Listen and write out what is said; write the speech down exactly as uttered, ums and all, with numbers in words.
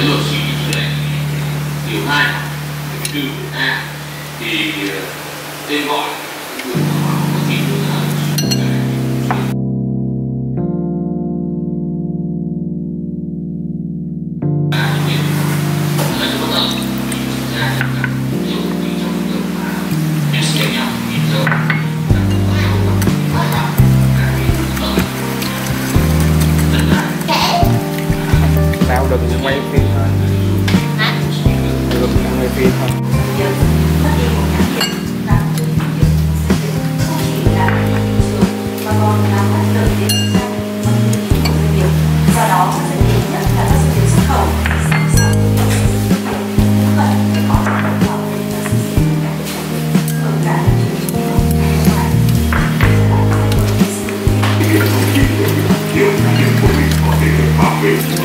lược suy nghĩ như này. Điều hai, từ A thì tên gọi từ có gì nữa là tao đừng quay phim thôi. Hả? Đừng quay phim thôi. mất đi một nhãn hiệu và một thương hiệu xây dựng không chỉ là thị trường mà còn là mất lợi đến sang và thương hiệu của doanh nghiệp. Do đó các doanh nghiệp nhất là các doanh nghiệp xuất khẩu phải có hoạt động bảo vệ và xây dựng các doanh nghiệp ở cả thị trường trong nước và nước ngoài. Thực hiện thông tin về việc nhiều doanh nghiệp của mình có thể được bảo vệ